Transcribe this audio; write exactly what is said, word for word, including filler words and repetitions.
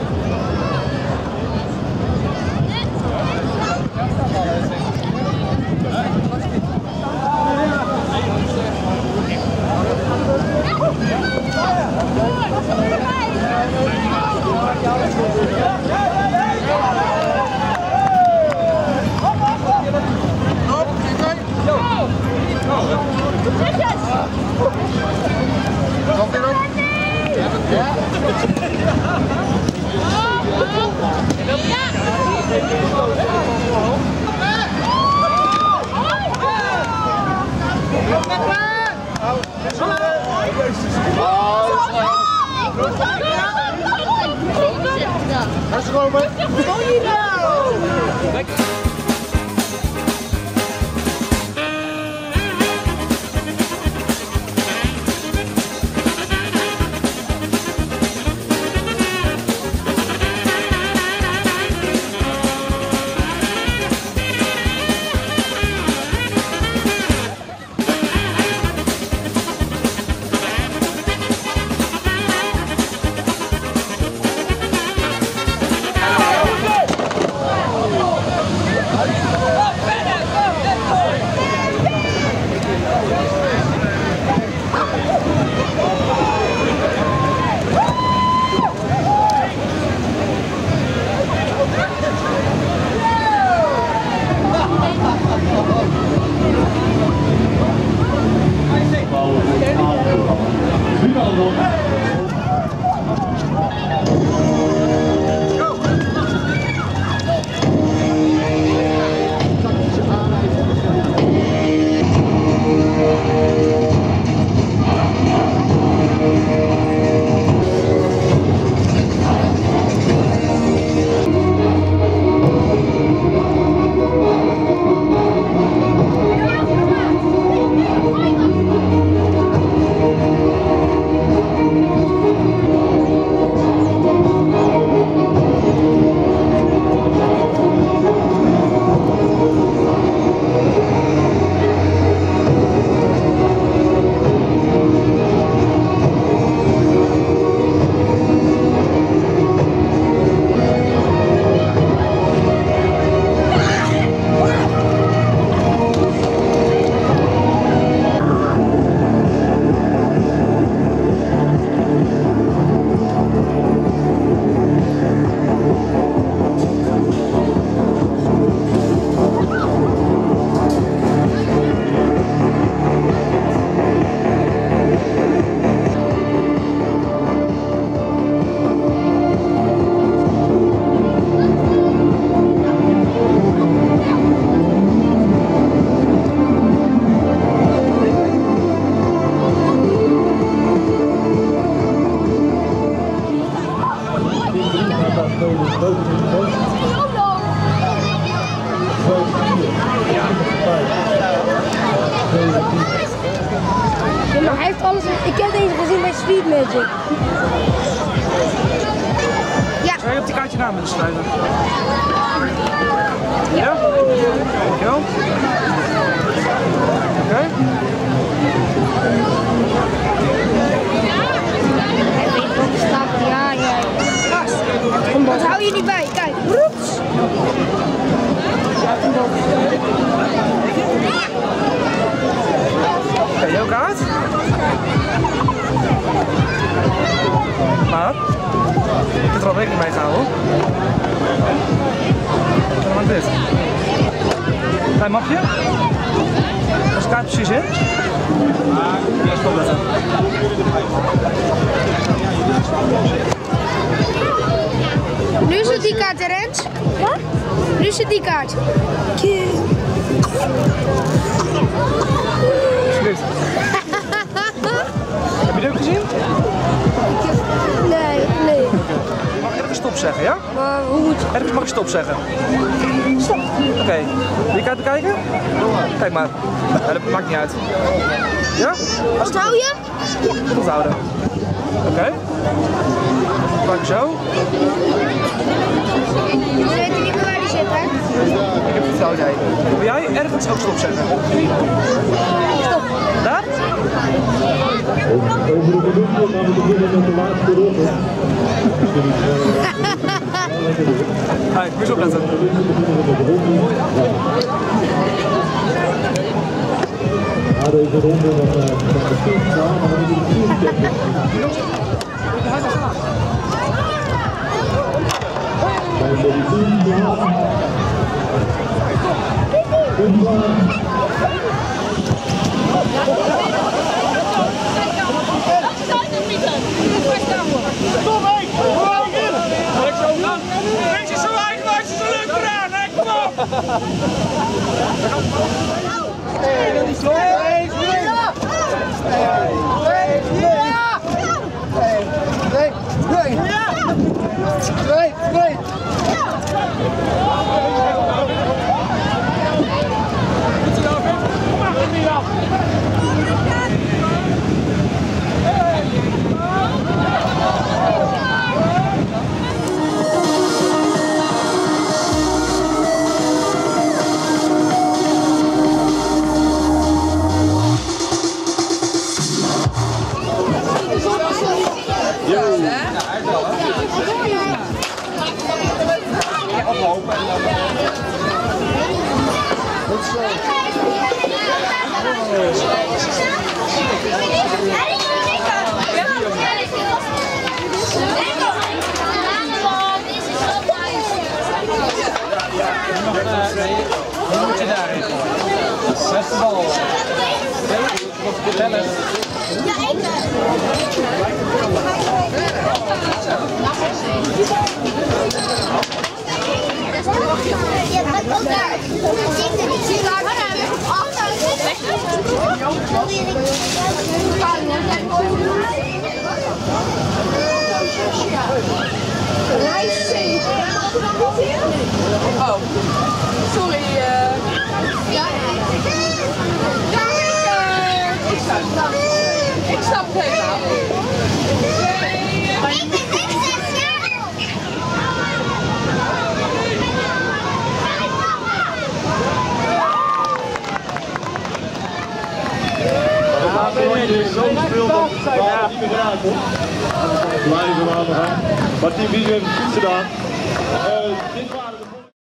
Let's go, man. Go you now. Ja, maar hij heeft alles. Ik heb deze gezien bij Sweet Magic. Ja. Zou je op die kaartje naam willen schrijven? Ja? Dankjewel. Oké. Okay. Hij weet wat er staat. Ja, ja. Dat hou je niet bij. Kijk. Roeps. Oké, jouw kaart? Maar, ik heb er al rekening mee gehouden. En dan dit. Klein mapje. Daar is de kaart precies in. Ja, stop letten. Nu zit die kaart, Rens. Wat? Nu zit die kaart. Alsjeblieft. Heb je dit ook gezien? Nee, nee. Je mag ergens stop zeggen, ja? Maar hoe moet je? Ergens mag je stop zeggen. Stop. Oké. Okay. Wil je kaart bekijken? Kijk maar. Ja, dat maakt niet uit. Ja? Onthoud je? Onthouden. Oké. Okay. Pak je zo. Je weet niet meer waar die zit, hè? Ik heb het vertrouwen jij. Wil jij ergens ook stop zeggen? Stop. Daar? Over de minuten gaan we beginnen met de laatste ronde. Hey, moet je opletten. Na deze ronde dan gaan we tien staan, maar dan moeten we tien checken. Zijn voor die tien klaar? Tien klaar. Beetje zo eigenwijs is er leuk gedaan, hè? Kom op! Hoe moet je daarin komen? Zesde bal. Tellen. Ja, ik. Ja, dat ook daar. Ik zie daar. Oh, sorry. Uh... Ja, ja ik, uh, ik snap het. Ik snap het helemaal. Ik ben zes jaar oud. Ja, ben je zo veel dat het bal niet meer geraakt wordt. Blijven we aan de gang. Maar Team Visio heeft het goed gedaan. Uh, dit